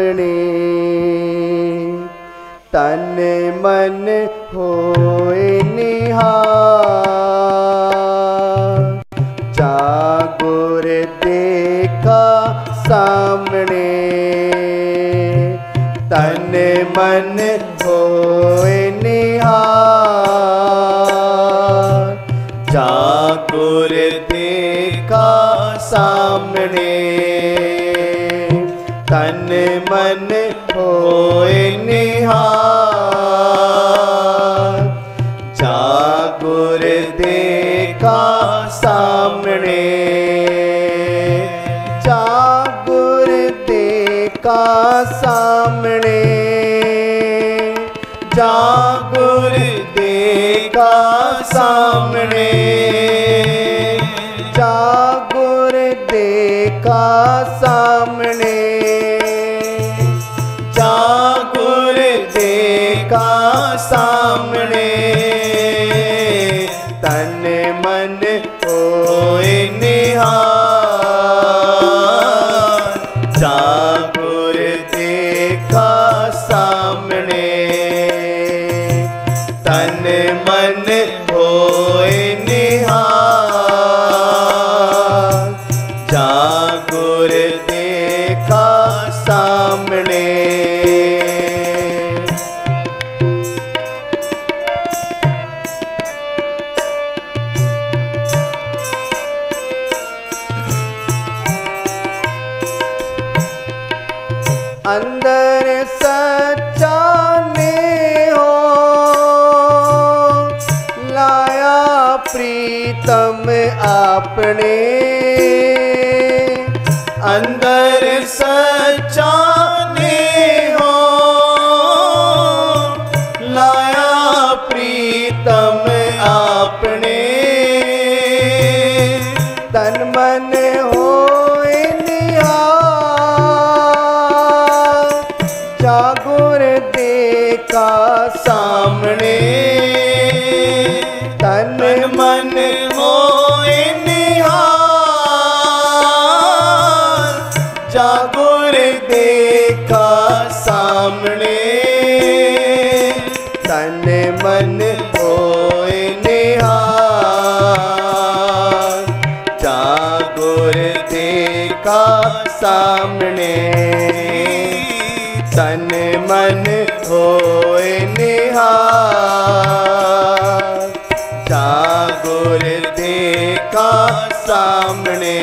सामने तन मन होए निहार जागुर देखा सामने तन मन होए निहार जागुर देखा सामने तन मन होए निहार जागुर देखा सामने जागुर देखा सामने जागुर देखा सामने जागुर देखा सामने जागुर देखा सामने तन मन होए निहार जागुर देखा सामने तन मन होए निहार जागुर देखा सामने अंदर सच्चा ने हो लाया प्रीतम आपने अंदर सच्चा ने हो लाया प्रीतम आपने तन मन होए निहार जागुर देखा सामने तन मन होए निहार जागुर देखा सामने तन मन होए निहार जागुर देखा सामने तन मन होए निहार जागुर देखा सामने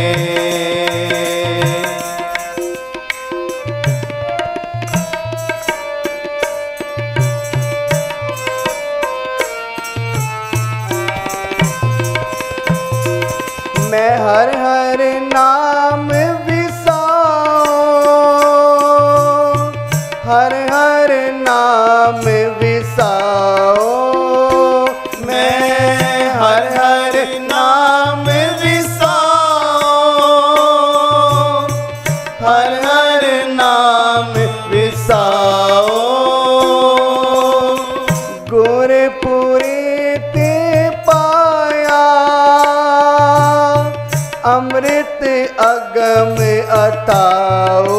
मैं हर हर नाम विसाओ हर हर नाम विसाओ मैं हर हर नाम विसाओ हर हर नाम विसाओ गुरपुरे ते पाया अमृत अगम अताओ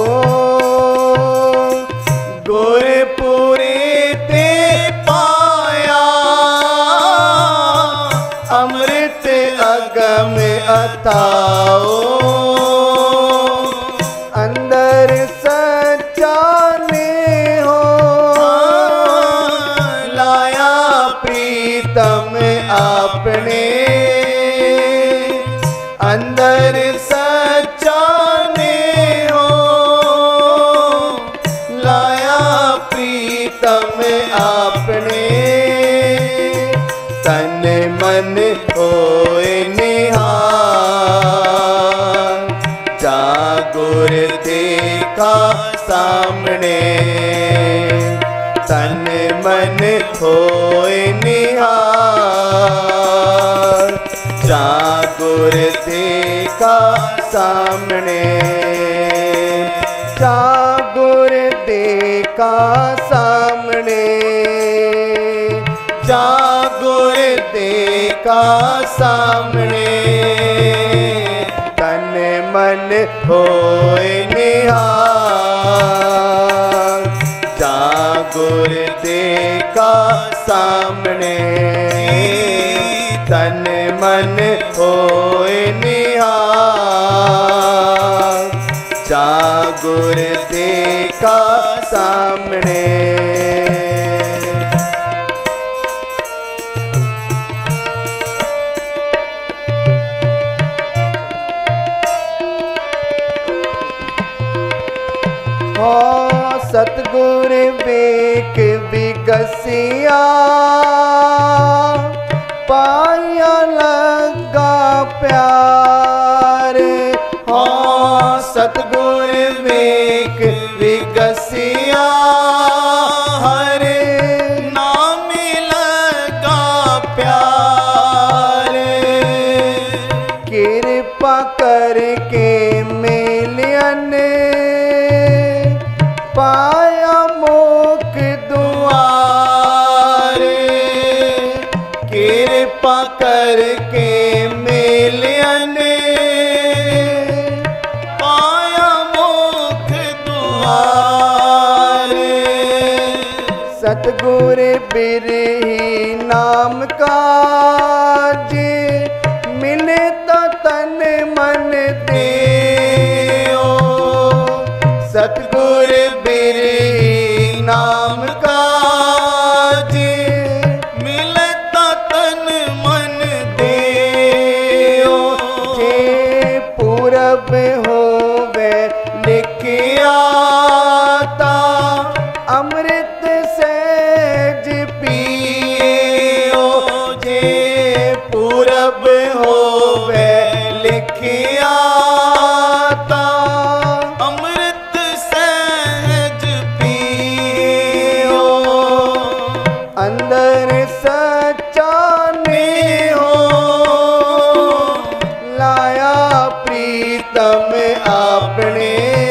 गुरपुरे ते पाया अमृत अगम अताओ अंदर सच्चा ने हो लाया प्रीतम आपने अंदर सच्चा ने हो लाया प्रीतम आपने तन मन होए निहार जागुर देखा सामने तन मन होए निहार जागुर देखा सामने जागुर देखा सामने जागुर देखा सामने तन मन होए निहार गुर देखा सामने तन मन होए निहाल जा गुर देखा सामने सतगुर वेख विगसिया पाया लगा प्यार हाँ सतगुर वेख विगसिया हरे नाम लगा प्यार कृपा करके मेलियन पाया मोख दुआरे कृपा करके मेलियन पाया मोख दुआरे सतगुर बिरही नाम का जे मिले तो तन मन दे सतगुर बिरही नाम का जे मिलता तन मन देओ जे पूरब होवे लिखिया ता अमृत सहज पियो जे पूरब होवे लिखिया अंदर सच्चा ने हो लाया प्रीतम आपने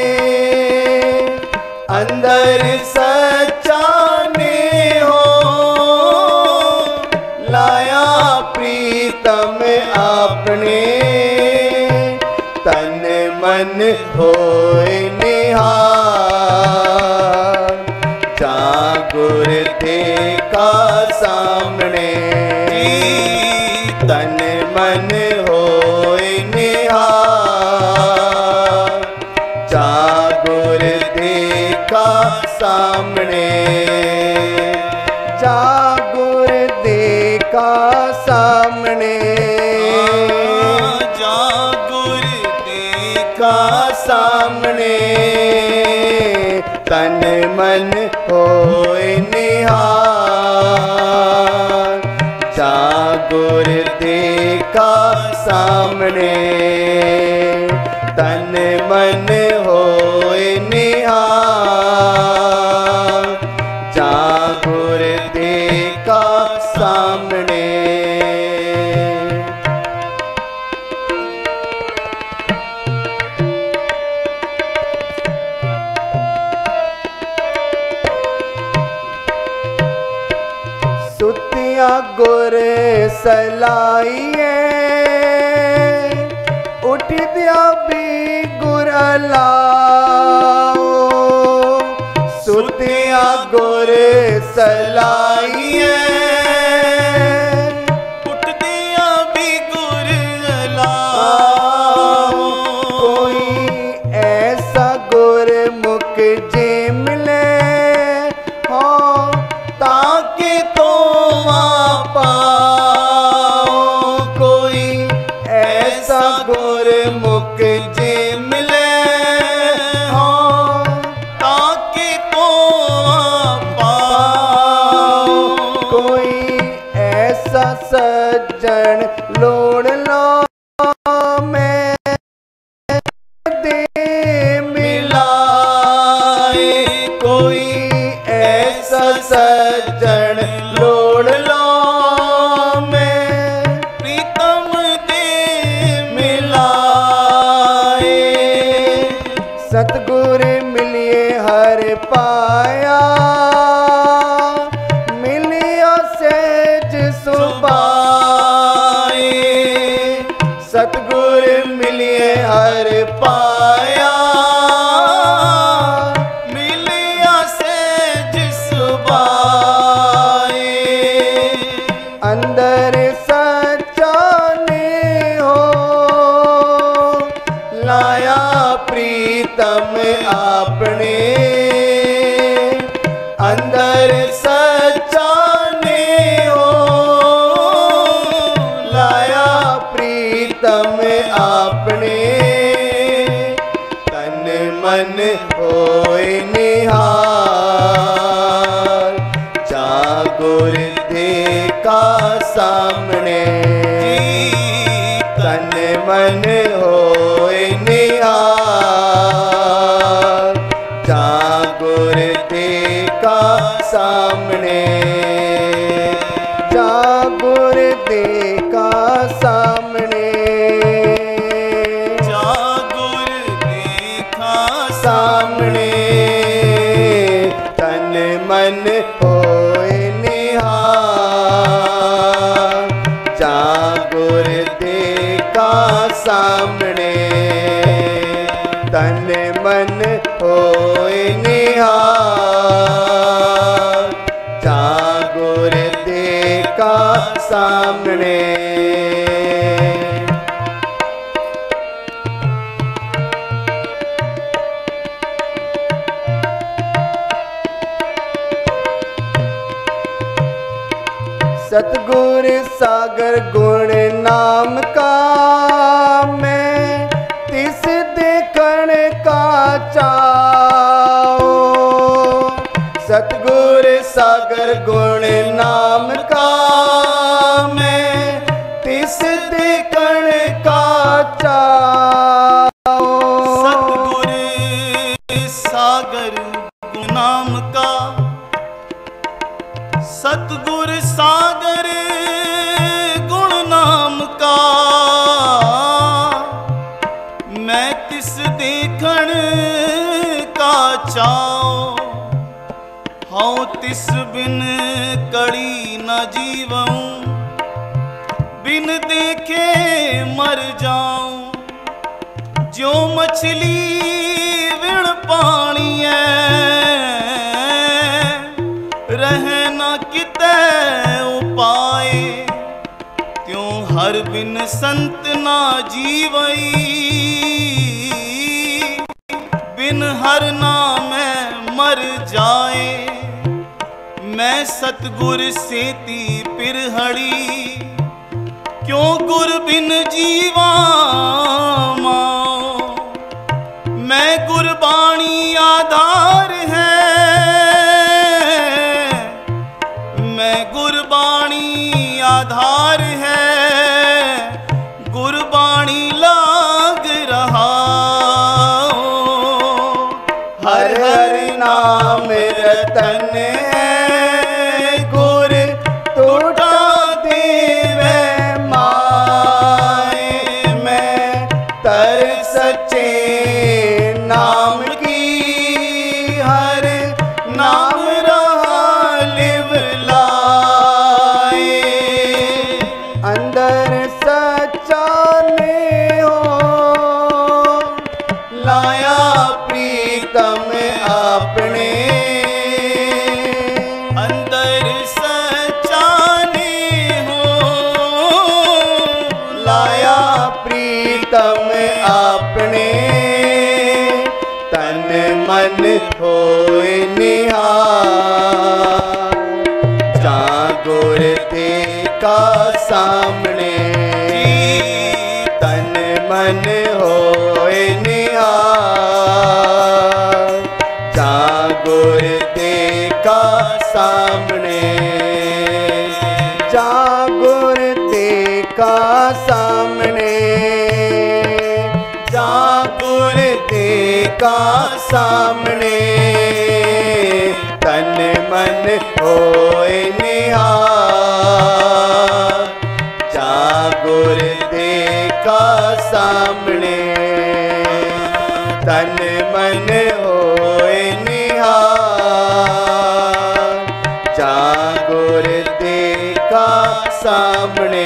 अंदर सच्चा ने हो लाया प्रीतम आपने तन मन होए निहाल जा गुर देखा सामने तन मन होए निहाल जा गुर देखा सामने जा गुर देखा सामने जा गुर देखा सामने तन मन होए निहाल जा गुर देखा सामने तन मन होए निहाल जा गुर देखा सामने सुतिया गुर सलाइए उठ दिया भी गुर अलाओ सुतिया गुर सलाइए उठ दिया भी गुर अलाओ कोई ऐसा गुर मुख जे मिले हो ताकि तो पाओ कोई ऐसा गुर मुख जे मिले हो ताकि तो पाओ कोई ऐसा सज्जन लोड़ लो मैं दे मिलाए कोई ऐसा सज्जन लोड़ लो मैं प्रीतम दे मिलाए सतगुर मिलिए हर पाया मिलिया सेज सुबाए सतगुर मिलिए हर पाया मिलिया सेज सुबाए आपने अंदर सच्चा ने हो लाया प्रीतम आपने तन मन होए निहार जागुर देखा सामने तन मन होए निहार जागुर देखा सामने जागुर देखा सामने जागुर देखा सामने तन मन होए निहार जागुर देखा सामने तन मन होए निहार जागुर देखा सामने सतगुर सागर गुण नाम का मैं तिस देखण का चाओ सतगुर सागर गुण नाम का मैं तिस देखण का चाओ सतगुर सागर गुनाम का सतगुर सागर गुण नाम का मैं तिस देखण का चाओ हाँ तिस बिन कड़ी न जीवऊं बिन देखे मर जाऊं जो मछली विण पानी रहना किते उपाय त्यों हर बिन संत ना जीवई बिन हर नाम मर जाए मैं सतगुर सेती पिरहड़ी क्यों गुर बिन जीवा माओ मैं गुरबाणी आधार है मैं गुरबाणी आधार है गुरबाणी लाग रहा हर हर नाम रतन है गुर टूटा देवे माए मैं तर सच्चे नाम की हर नाम रहा लिव लाए अंदर सच्चा ने हो लाया प्रीतम आपने अंदर सच्चा ने हो लाया प्रीतम आपने तन मन होए निहार जागुर देखा सामने तन मन होए निहार जागुर देखा सामने जागुर देखा सामने जागुर देखा सामने तन मन होए निहार जागुर देखा सामने तन मन होए निहार जागुर देखा सामने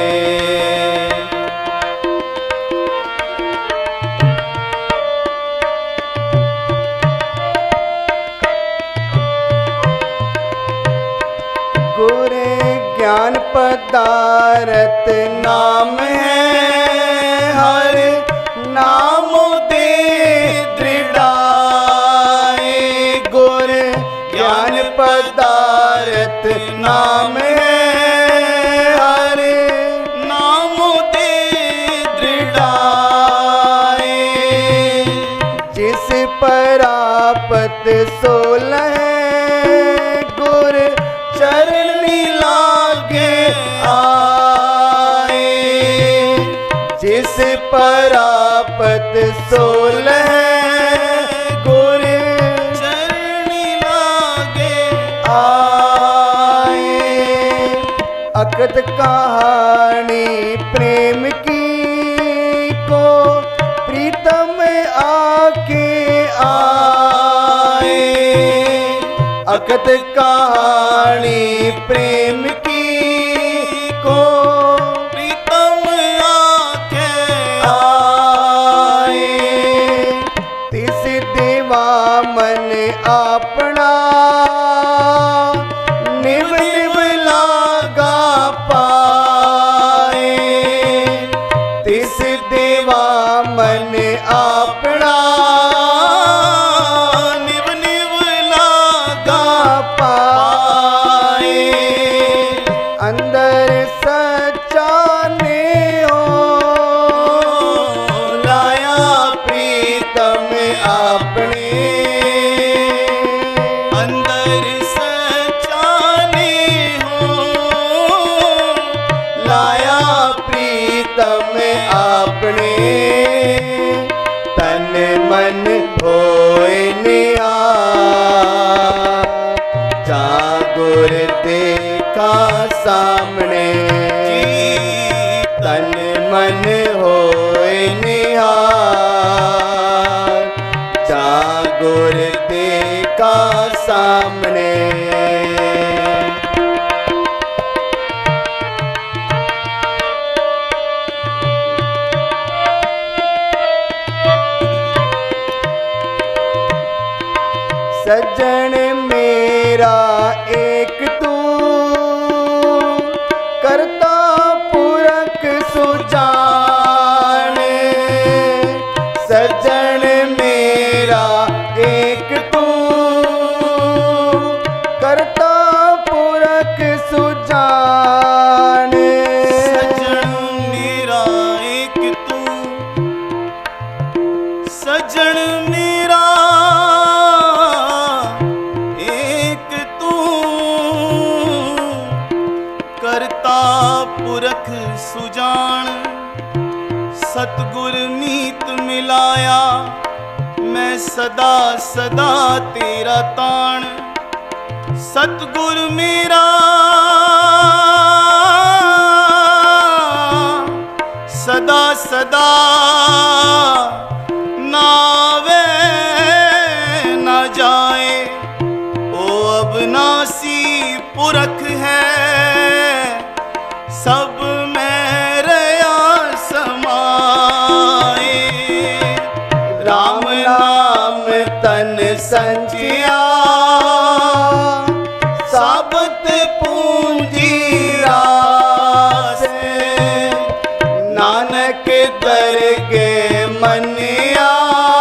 गुरे ज्ञान पदारथ नाम है हर नामों दे दृढ़ा नाम है हरे नाम दे दृढ़ाए। जिस परापत सोलह गुर चरणी लागे आए। जिस परापत सोलह गुर चरणी लागे आए। अकथ कहानी प्रेम की को प्रीतम आके आए। अकथ कहानी प्रेम की को प्रीतम आके आए। तिस देवा मन अपना निव निव लागा पाए। तिस देवा मन अपना निव निव लागा पाए। अंदर सच्चा ने हो लाया प्रीतम अपने। अंदर सचाने हो लाया प्रीतम अपने। तन मन होए निहार जागुर देखा सामने। तन मन होए निहार जागुर देखा सामने। सज्जन मेरा एक तू करता पुरख सुजाने। सज्जन मेरा एक तू करता पुरख सुजाने। सजन मेरा एक तू सजन मेरा एक तू करता पुरख सुजान। सतगुर मीत मिलाया मैं सदा सदा तेरा ताण। सतगुर मेरा सदा सदा नावे न जाए। ओ अविनाशी पुरख है सब में रया समाए। राम नाम तन संजिया साबत पूंजी रास। नानक दरगे मनिया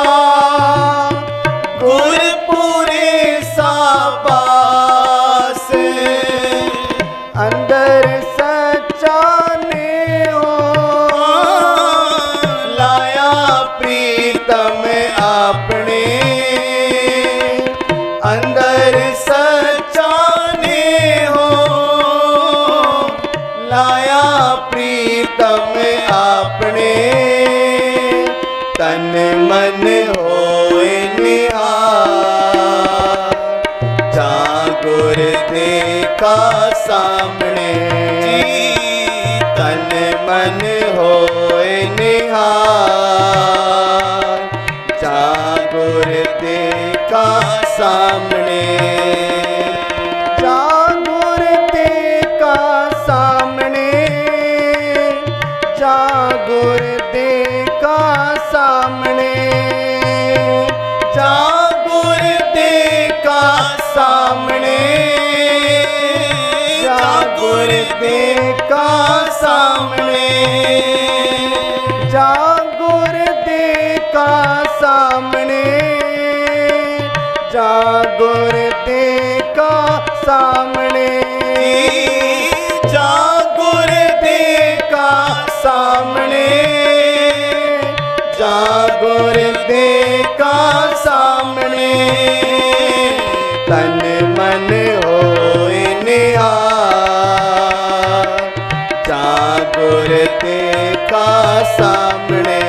गुरपुरे साबास। अंदर सच्चा ने हो लाया प्रीतम अपने। अंदर सच्चा ने हो लाया प्रीतम अपने। तन मन होए निहार जागुर देखा सामने। तन मन होए निहार जागुर देखा सामने। जागुर देखा सामने। जागुर देखा सामने। जागुर देखा सामने। जागुर देखा सामने। जागुर गुर देखा सामने,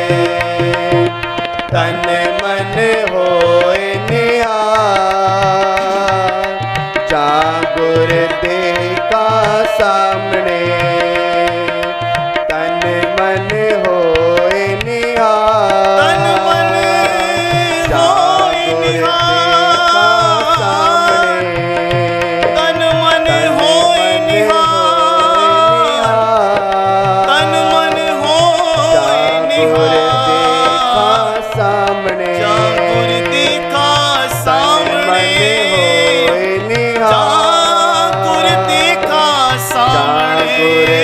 तन मन होए निहार। जा गुर देखा सामने, तन मन होए निहार। तन मन होए निहार, तन मन होए निहार, तन मन होए निहार। सामने जा गुर देखा सामने, जा गुर देखा सामने,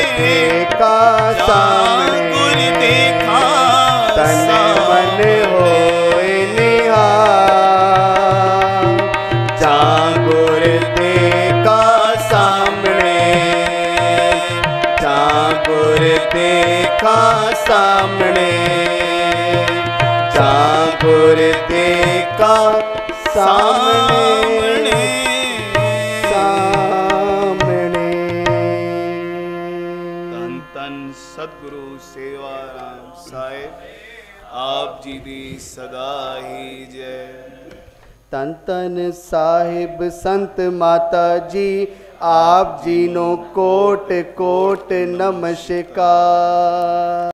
जा गुर देखा तन मन होए निहार। जा गुर देखा सामने, जा गुर देखा सामने, जा गुर देखा सामने, सामने। धन धन सतगुरु सेवाराम साहिब, आप जी दी सदा ही जय। तन तन साहिब संत माता जी, आप जी नो कोट कोट नमस्कार।